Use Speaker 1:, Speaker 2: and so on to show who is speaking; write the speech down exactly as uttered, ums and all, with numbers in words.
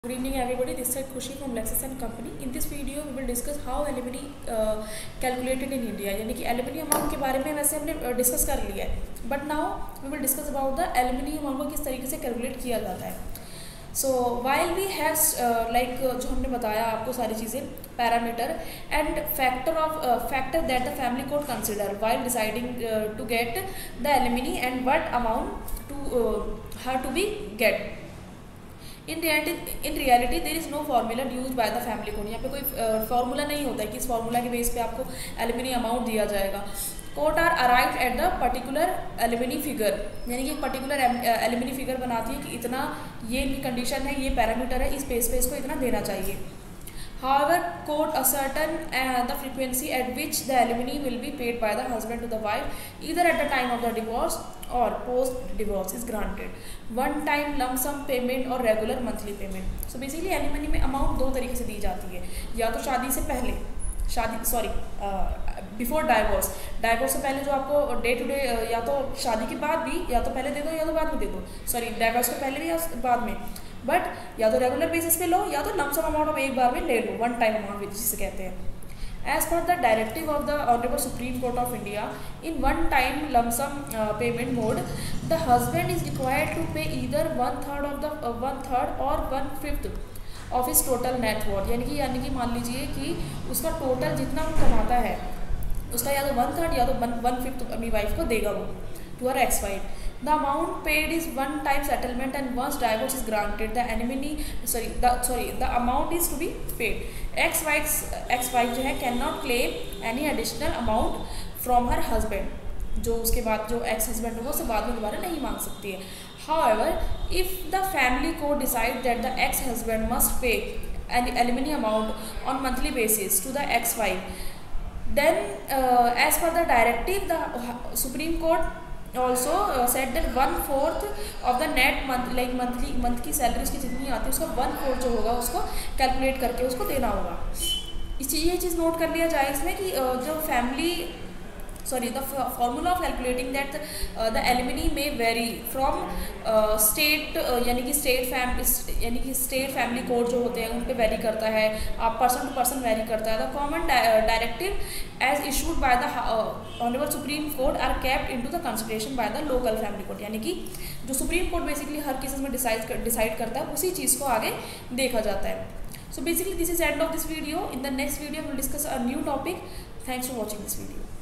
Speaker 1: Good evening everybody, this is Khushi from Lexis and Company. In this video we will discuss how alimony uh, calculated in India. यानी कि alimony amount के बारे में वैसे हमने discuss कर लिया है, but now we will discuss about the alimony amount को किस तरीके से कैलकुलेट किया जाता है. So while we have uh, like uh, जो हमने बताया आपको सारी चीज़ें parameter and factor of uh, factor that the family could consider while deciding uh, to get the alimony and what amount to uh, her to be get. In reality in reality there is no formula use by the family code. यहाँ पे कोई formula नहीं होता है कि इस formula के base पे आपको एलिमिनी अमाउंट दिया जाएगा. Court are arrive at the particular alimony figure, यानी कि एक पर्टिकुलर एलिमिनी फिगर बनाती है कि इतना ये इनकी कंडीशन है, ये पैरामीटर है, इस बेस पे इसको इतना देना चाहिए. However, court ascertain uh, the frequency at which the alimony will be paid by the husband to the wife, either at the time of the divorce or post-divorce is granted. One-time lump sum payment or regular monthly payment. So basically, alimony में amount दो तरीके से दी जाती है. या तो शादी से पहले, शादी सॉरी बिफोर डाइवोर्स, डाइवोर्स से पहले जो आपको डे टू डे, या तो शादी के बाद भी, या तो पहले दे दो या तो बाद में दे दो, सॉरी डाइवोर्स के पहले भी या बाद में, बट या तो रेगुलर बेसिस पे लो या तो लमसम अमाउंट ऑफ एक बार में ले लो, वन टाइम अमाउंट जिसे कहते हैं. As per the directive of the honourable Supreme Court of India, in one time lump sum payment mode the husband is required to pay either one third of the one third और one fifth of is total net worth. यानी कि यानी कि मान लीजिए कि उसका total जितना वो कमाता है उसका या तो वन थर्ड या तो वन वन फिफ्थ अपनी वाइफ को देगा वो, to her ex wife. The amount paid is one-time settlement, and once divorce is granted, the alimony sorry the sorry the amount is to be paid. Ex-wife ex-wife जो है cannot claim any additional amount from her husband. जो उसके बाद जो ex husband होगा उससे बाद में दोबारा नहीं मांग सकती है. However, if the family court decide that the ex husband must pay an alimony amount on monthly basis to the ex-wife, then uh, as per the directive, the Supreme Court also uh, said that one fourth of the net month like monthly month की salary उसकी जितनी आती है उसका one fourth जो होगा उसको calculate करके उसको देना होगा. इस ये चीज़ नोट कर लिया जाए इसमें कि uh, जो family sorry the formula of calculating that the alimony में वेरी फ्रॉम स्टेट, यानी कि स्टेट फैमिली यानी कि स्टेट फैमिली कोड जो होते हैं उन पे वेरी करता है, आप पर्सन टू पर्सन वेरी करता है. The common directive as issued by the honourable Supreme Court are kept into the consideration by the local family court. यानी कि जो सुप्रीम कोर्ट बेसिकली हर केसेस में डिसाइड डिसाइड करता है उसी चीज़ को आगे देखा जाता है. So basically this is end of this video. In the next video will discuss a new topic. Thanks for watching this video.